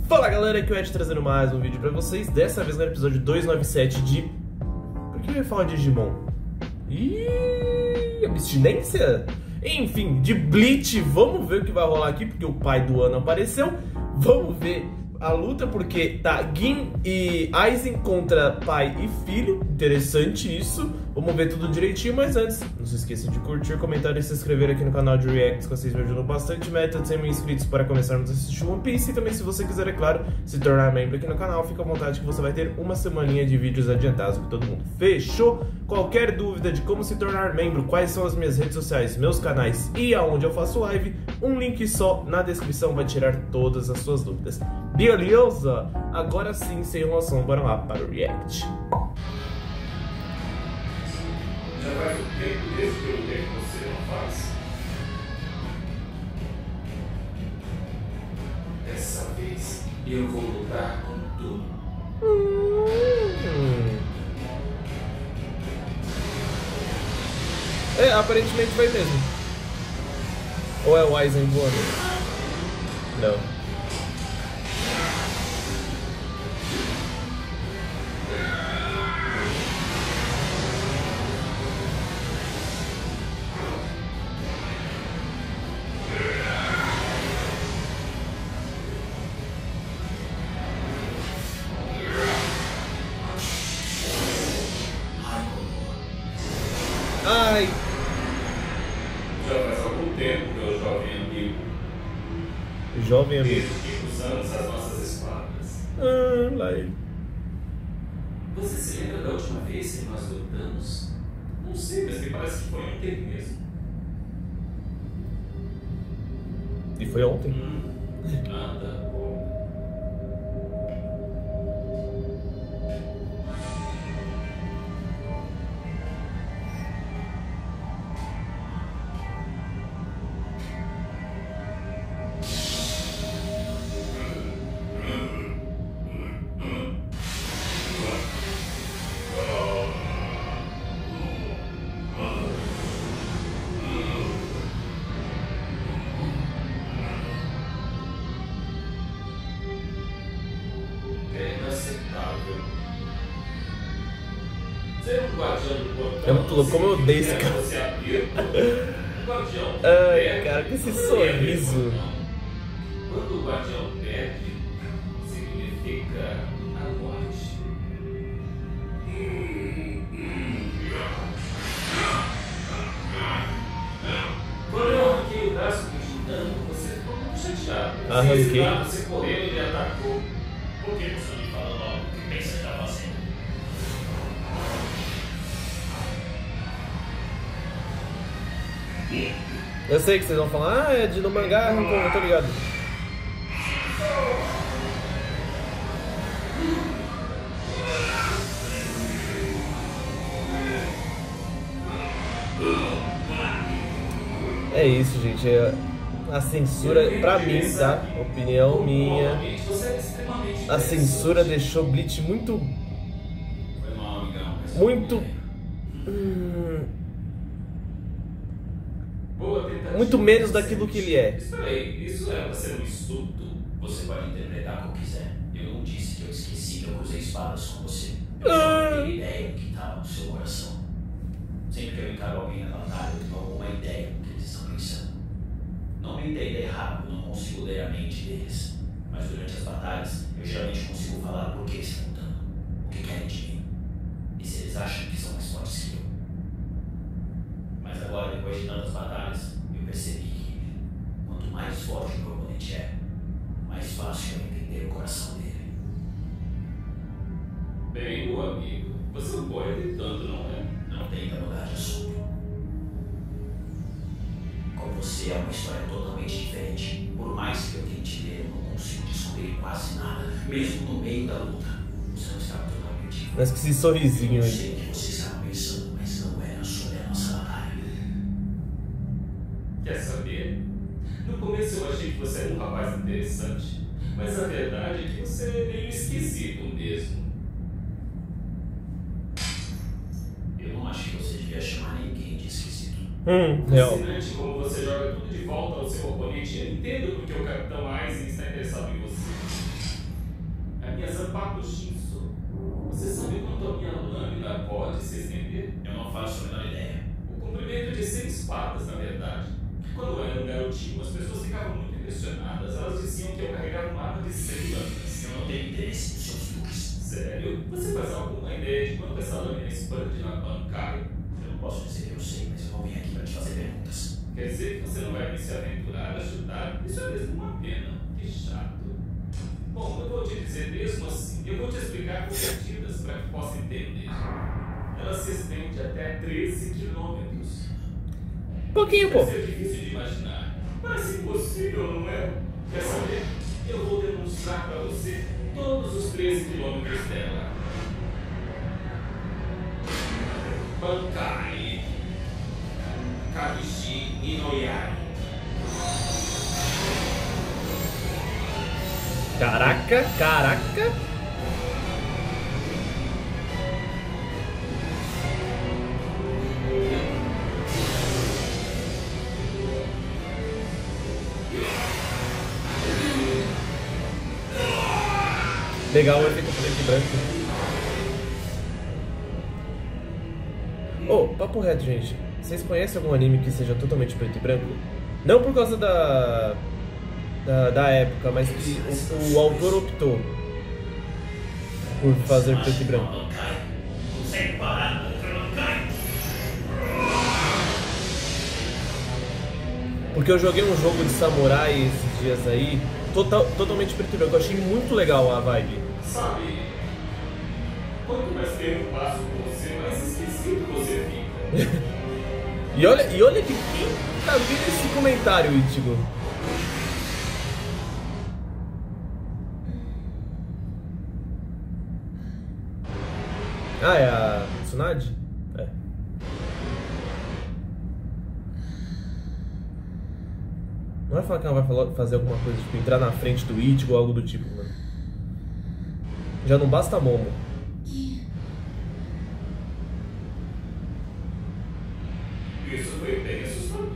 Fala galera, aqui é o Ed trazendo mais um vídeo pra vocês. Dessa vez no episódio 297 de... Por que eu ia falar de Digimon? Ih, abstinência? Enfim, de Bleach. Vamos ver o que vai rolar aqui, porque o pai do ano apareceu. Vamos ver a luta, porque tá Gin e Aizen contra pai e filho. Interessante isso. Vamos ver tudo direitinho, mas antes, não se esqueça de curtir, comentar e se inscrever aqui no canal de Reacts, que vocês me ajudam bastante. Meta de 100 mil inscritos para começarmos a assistir One Piece. E também, se você quiser, é claro, se tornar membro aqui no canal, fica à vontade que você vai ter uma semaninha de vídeos adiantados com todo mundo. Fechou? Qualquer dúvida de como se tornar membro, quais são as minhas redes sociais, meus canais e aonde eu faço live, um link só na descrição vai tirar todas as suas dúvidas. Beleza? Agora sim, sem enrolação, bora lá para o React. Já faz um tempo desde que eu lutei que você não faz. Dessa vez eu vou lutar com tudo. É, aparentemente vai mesmo. Ou é o Aizen voando? Não. Ai. Já faz algum tempo, meu jovem amigo. Jovem amigo. Desde que usamos as nossas espadas. Lá ele. Você se lembra da última vez que nós lutamos? Não sei, mas me parece que foi ontem mesmo. E foi ontem? Nada bom. Ser um guardião do portão. É muito louco, como eu odeio esse cara. Você abrir o guardião. Ai, cara, com esse sorriso. Quando o guardião perde, significa a morte. Quando eu arranquei o braço do Titano, você ficou muito chateado. Arranquei. Você correu e ele atacou. Por que você não me fala logo o que pensa estar fazendo? Eu sei que vocês vão falar, é de no mangá, eu tô ligado. É isso, gente. A censura, pra mim, tá? Opinião minha. A censura deixou Bleach muito. Muito menos daquilo que ele é. Espera aí, isso é pra ser um estudo. Você pode interpretar como quiser. Eu não disse que eu esqueci que eu cruzei espadas com você. Eu só não tenho ideia do que estava no seu coração. Sempre que eu encaro alguém na batalha, eu tenho alguma ideia do que eles estão pensando. Não me entenda errado, eu não consigo ler a mente deles. Mas durante as batalhas, eu geralmente consigo falar por que eles estão lutando, o que querem de mim. E se eles acham que são mais fortes que eu. Mas agora, depois de tantas batalhas, eu percebi que quanto mais forte o meu oponente é, mais fácil é entender o coração dele. Bem, meu amigo, você não pode ter tanto, não é? Não tenta mudar de assunto. Com você é uma história totalmente diferente. Por mais que eu tente ler, eu não consigo descobrir quase nada, mesmo no meio da luta. Você não está totalmente. Mas que esse sorrisinho Eu aí. sei o que você está pensando, mas não era sobre a nossa batalha. Quer saber? No começo eu achei que você era um rapaz interessante, mas a verdade é que você é meio esquisito mesmo. Eu não acho que você devia chamar ninguém de esquisito. Real. Fascinante como você joga tudo de volta ao seu oponente. Eu entendo porque o Capitão Aizen está interessado em você. espadas, na verdade. Quando eu era um garotinho, as pessoas ficavam muito impressionadas. Elas diziam que eu carregava uma arma de 100 lâminas. Eu não tenho interesse nos seus truques. Sério? Você faz alguma ideia de quanto essa lâmina expande na Bankai? Eu não posso dizer que eu sei, mas eu não vim aqui para te fazer perguntas. Quer dizer que você não vai me se aventurar a ajudar? Isso é mesmo uma pena. Que chato. Bom, eu vou te dizer mesmo assim. Eu vou te explicar por partidas para que possa entender. Ela se estende até 13 quilômetros. Pouquinho, pô. Isso é difícil de imaginar. Parece impossível, não é? Quer saber? Eu vou demonstrar para você todos os 13 quilômetros dela. Bankai. Kabishi Inoyari. Caraca, caraca. Legal o efeito preto e branco. Oh, papo reto, gente. Vocês conhecem algum anime que seja totalmente preto e branco? Não por causa da época, mas que o autor optou por fazer preto e branco. Porque eu joguei um jogo de samurai esses dias aí, totalmente preto e branco. Eu achei muito legal a vibe. Sabe, quanto mais tempo passo com você, mais esquecido você fica. E olha que quem tá vendo esse comentário, Ichigo? Ah, é a Tsunade? É. Não vai falar que ela vai fazer alguma coisa, tipo, entrar na frente do Ichigo ou algo do tipo, mano. Já não basta a Momo. Isso foi bem assustador.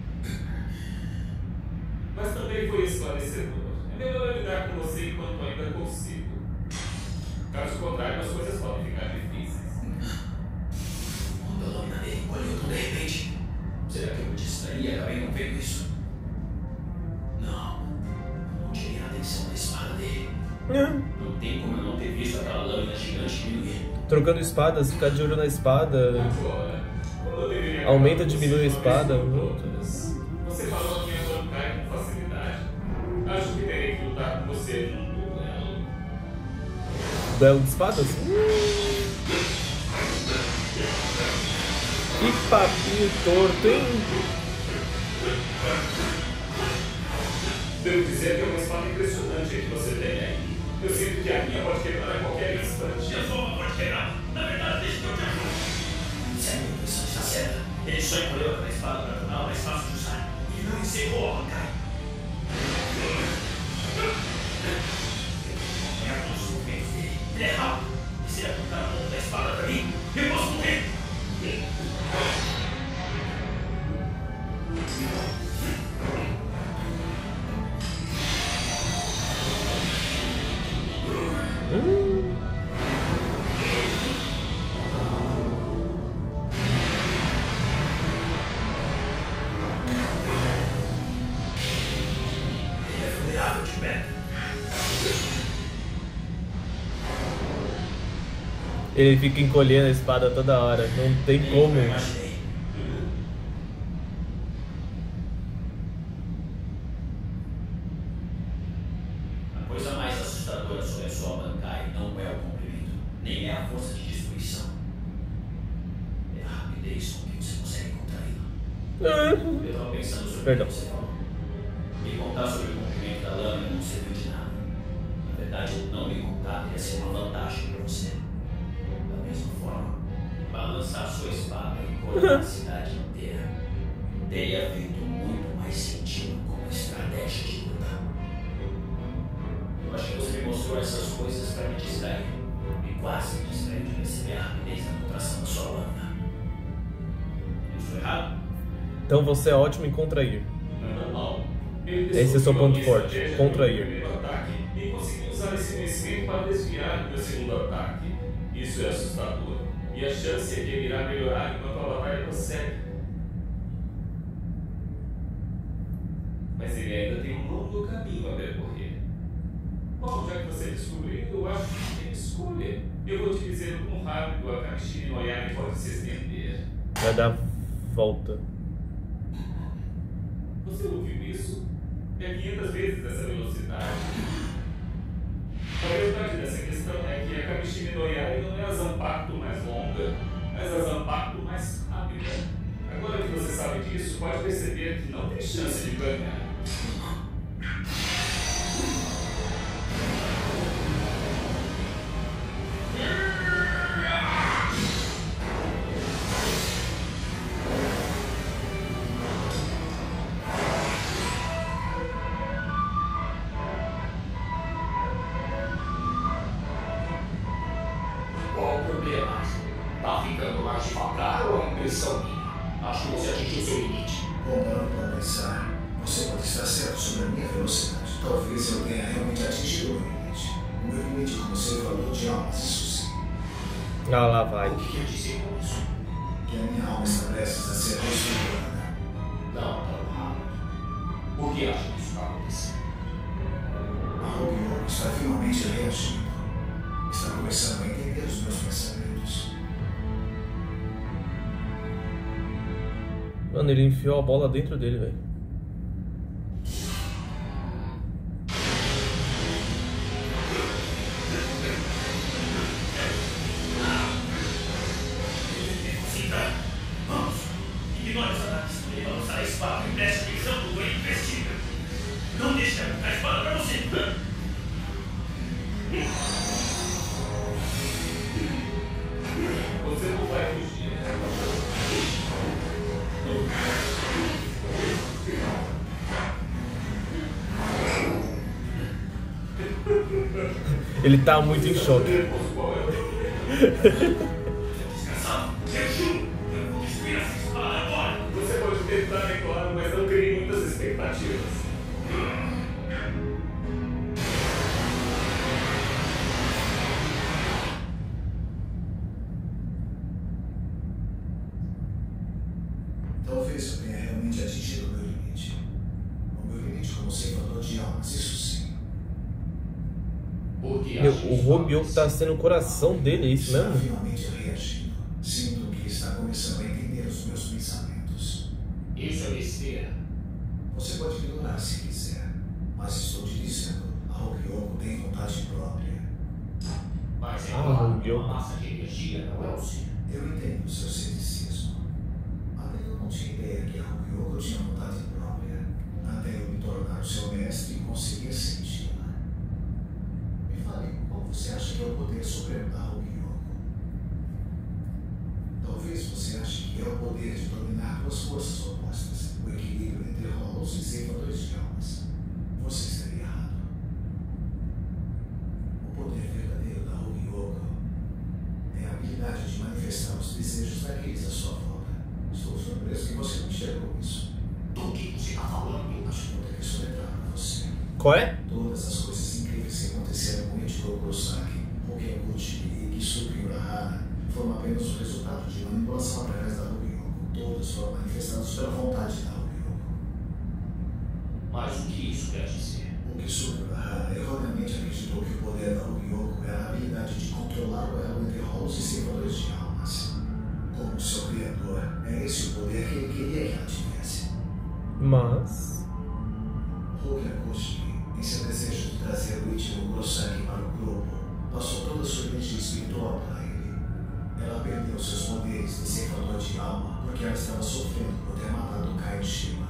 Mas também foi esclarecedor. É melhor eu lidar com você enquanto ainda consigo. Caso contrário, as coisas podem ficar difíceis. Quando a lâmina dele encolheu tão de repente, será que eu me distraí e acabei não vendo isso? Não. Eu não tirei a atenção da espada dele. Não tem como eu não ter visto aquela lâmina gigante diminuir. Trocando espadas, ficar de olho na espada. Agora, aumenta, diminui a espada. Você falou que ia lutar com facilidade. Acho que terei que lutar com você num duelo. Duelo de espadas? Que papinho torto, hein? Devo dizer que é uma espada impressionante que você tem aí. Eu sinto que a minha pode quebrar a qualquer instante. A sua pode quebrar. Na verdade, deixa que eu te ajudo. Sério, isso está certa. Ele só encolheu aquela espada para torná-la mais fácil de usar. E não encerrou a Bankai. É os movimentos dele. Ele é rápido. E se ele apontar a ponta da espada para mim, eu posso morrer. Ele fica encolhendo a espada toda hora, não tem como. A coisa mais assustadora sobre a sua Bankai não é o comprimento, nem é a força de destruição. É a rapidez com que você consegue contraí-la. Eu estava pensando sobre o que você falou. Me contar sobre o comprimento da lâmina não serviu de nada. Na verdade, não me contar teria sido uma vantagem para você. Da mesma forma, balançar sua espada e cortar a cidade inteira teria feito muito mais sentido como estratégia de luta. Eu acho que você me mostrou essas coisas para me distrair. E quase me distrair de perceber a rapidez da contração da sua lâmina. Eu estou errado? Então você é ótimo em contrair. Não. Esse é o seu ponto forte, contrair. E consegui usar esse conhecimento para desviar do meu segundo ataque. Isso é assustador. E a chance é que ele irá melhorar enquanto a batalha prossegue. mas ele ainda tem um longo caminho a percorrer. Bom, já que você descobriu, eu acho que tem escolha. Eu vou te dizer o quão rápido a Kamishini no Yami pode se estender. Vai dar volta. Você ouviu isso? É 500 vezes essa velocidade. A verdade dessa questão é que a Kamishini no Yami não é a Zanpakuto mais longa, mas a Zanpakuto mais rápida. Agora que você sabe disso, pode perceber que não tem chance de ganhar. Qual o problema? Tá ficando mais devagar ou é impressão minha? Acho que você atingiu seu limite. Bom, parando para pensar, você pode estar certo sobre a minha velocidade. Talvez eu tenha realmente atingido o meu limite. O meu limite, como você falou, de almas, isso sim. Ah, lá vai. O que quer dizer com isso? Que a minha alma está prestes a ser reestruturada. Não tão rápido. Por que acha que isso está acontecendo? A Rogue está finalmente reagindo. Está começando a entender os meus pensamentos. Mano, ele enfiou a bola dentro dele, velho. Vamos! Ignore os ataques. Ele vai usar a espada e preste atenção no doente vestível. Não deixe ela ficar a espada pra você. Você não vai fugir. Ele tá muito em choque. Descansado. Eu juro. Eu vou destruir essa espada agora. Você pode tentar, é claro, mas não crie muitas expectativas. Talvez eu tenha realmente atingido o meu limite. O meu limite como ceifador de almas, isso sim. Por que Meu, acha o isso Rogue tá sendo o coração dele, é isso Está mesmo? finalmente reagindo. Sinto que está começando a entender os meus pensamentos. Isso é besteira. Você pode me ignorar se quiser, mas estou te dizendo, a Rogue tem vontade própria. Mas é Ah, claro, Rogue. uma massa de energia não é o seu. Eu entendo o seu ceticismo. Até eu não tinha ideia que a Rogue tinha vontade própria, até eu me tornar o seu mestre e conseguir senti-la. Me fale, qual você acha que é o poder supremo da Rogue? Talvez você ache que é o poder de dominar duas forças opostas, o equilíbrio entre rolos e ceifadores de almas. Você estaria errado. O poder verdadeiro da Rogue é a habilidade de manifestar os desejos daqueles à sua volta. Estou surpreso que você não enxergou isso. Do que você está falando? Acho que vou ter que soletrar para você. Qual é? Todas as coisas incríveis que aconteceram com Ichiro Kurosaki, Hokenguchi e Kisuke Urahara foram apenas o resultado de manipulação através da Rogue. Todos foram manifestados pela vontade da Rogue. Mas o que isso quer dizer? O Kisuke Urahara erroneamente acreditou que o poder da Rogue era a habilidade de controlar o elo entre rolos e ceifadores de almas. Como seu criador, é esse o poder que ele queria que ela tivesse. Mas... Hokenguchi, em seu desejo de trazer o Ichiro Kurosaki para o grupo, passou toda a sua energia espiritual para ele. Ela perdeu seus poderes de ceifador de alma porque ela estava sofrendo por ter matado Kaishima.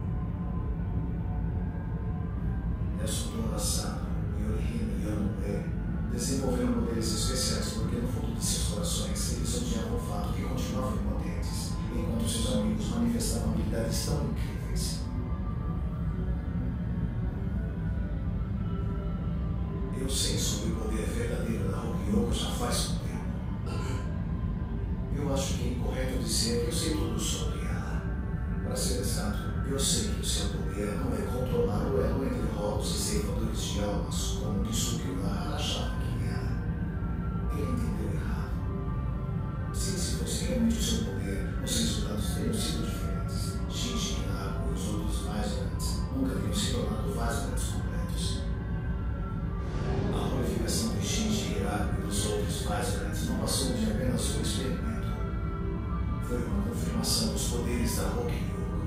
Yasuto Asano, Yorihime e Yanue desenvolveram poderes especiais porque no fundo de seus corações eles odiavam o fato que continuavam impotentes, enquanto seus amigos manifestavam habilidades tão incríveis. Eu sei sobre o poder verdadeiro da Rogue já faz um tempo. Eu acho que é incorreto dizer que eu sei tudo sobre ela. Para ser exato, eu sei que o seu poder não é controlar o elo entre rolos e ceifadores de almas, como Kisuke Urahara achava que era. Ele entendeu errado. Se esse fosse realmente o seu poder, os resultados teriam sido diferentes. Shinji Minaku e os outros mais grandes nunca teriam passou de apenas um experimento. Foi uma confirmação dos poderes da Rogue-Yoko.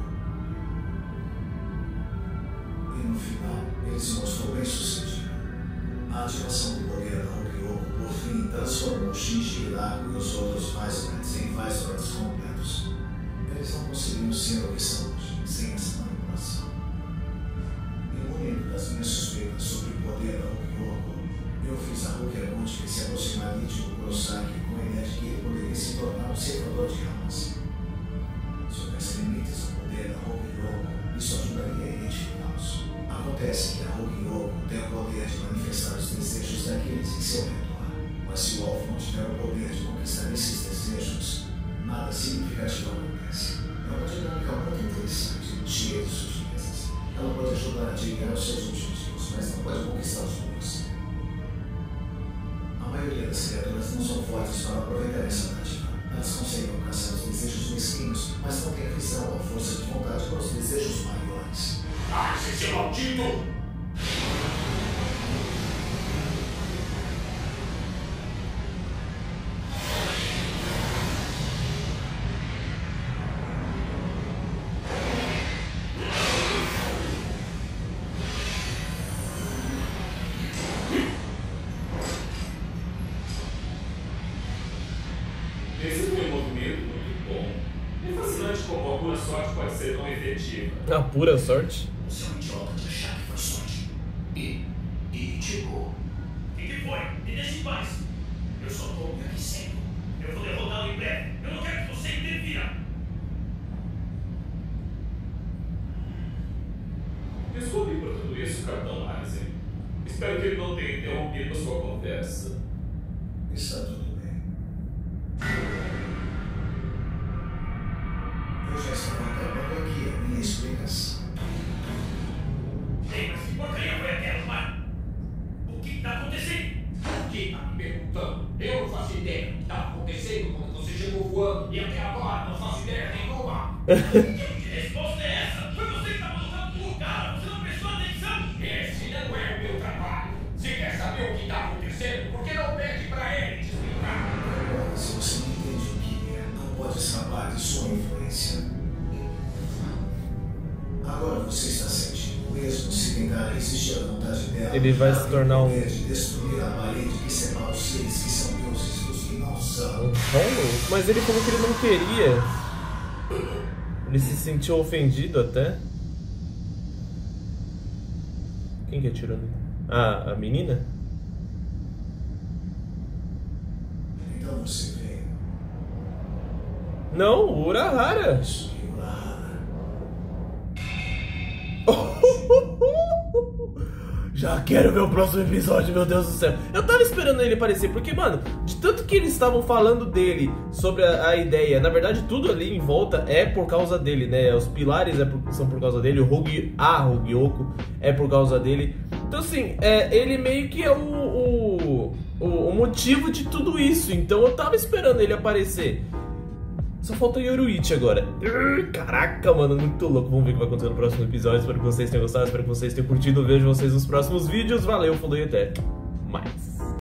E no final, ele se mostrou bem sucedido. A ativação do poder da Rogue-Yoko, por fim, transformou Shinji Hiraku e os outros Viceroys em Viceroys completos. Eles não conseguiam ser o que são hoje, sem essa manipulação. E munido das minhas suspeitas sobre o poder da Rogue-Yoko, eu fiz a Rogue-Yoko que se aproximaria de Kurosaki com a ideia de que ele poderia se tornar um ceifador de almas. Se houvesse limites ao poder da Rogue-Yoko, isso ajudaria a identificá-los. Acontece que a Rogue-Yoko tem o poder de manifestar os desejos daqueles em seu redor. Mas se o alvo não tiver o poder de conquistar esses desejos, nada significativo acontece. É uma dinâmica muito interessante, cheia de sutilezas. Ela pode ajudar a adivinhar os seus objetivos, mas não pode conquistá-los por você. A maioria das criaturas não são fortes para aproveitar essa tática. Elas conseguem alcançar os desejos mesquinhos, mas não têm a visão ou a força de vontade para os desejos maiores. Ah, esse maldito! Esse foi um movimento muito bom. É fascinante como a pura sorte pode ser tão efetiva. A pura sorte? Você é um idiota de achar que foi sorte. E chegou. O que foi? Me deixe em paz. Eu só tô me aquecendo. Eu vou derrotá-lo em breve. Eu não quero que você interfira. Desculpe por tudo isso, Capitão Aizen. Espero que ele não tenha interrompido a sua conversa. Está tudo bem. Eu já estava acabando aqui a minha explicação. Ei, mas que porcaria foi aquela, mano? O que está acontecendo? Por que tá me perguntando? Eu não faço ideia do que estava acontecendo quando você chegou voando e até agora não faço ideia nenhuma. Que resposta é essa? Foi você que estava lutando com o cara. Você não prestou atenção? Esse não é o meu trabalho. Se quer saber o que está acontecendo, por que não pede para ele te explicar? Agora, se você não entende o que é, não pode escapar de sua influência. Agora você está sentindo, mesmo se tentar resistir à vontade dela, Ele vai ela se tem tornar o um- poder de destruir a parede que separa os seres que são deuses dos que não são. Um rolo? Mas ele falou que ele não queria. Ele se sentiu ofendido até. Quem que atirou nele? Ah, a menina? Então você vê, Não, o Urahara. isso que o Urahara. Já quero ver o próximo episódio, meu Deus do céu. Eu tava esperando ele aparecer, porque, mano, de tanto que eles estavam falando dele sobre a ideia, na verdade, tudo ali em volta é por causa dele, né? Os pilares são por causa dele, a Rogue-Yoko é por causa dele. Então, assim, ele meio que é o motivo de tudo isso. Então, eu tava esperando ele aparecer. Só falta Yoruichi agora. Caraca, mano, muito louco. Vamos ver o que vai acontecer no próximo episódio. Espero que vocês tenham gostado, espero que vocês tenham curtido. Vejo vocês nos próximos vídeos. Valeu, falou e até mais.